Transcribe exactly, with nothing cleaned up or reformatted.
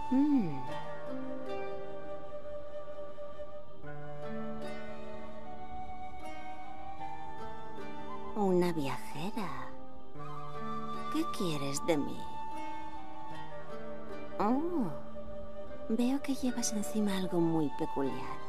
Mm. Una viajera. ¿Qué quieres de mí? Oh, veo que llevas encima algo muy peculiar.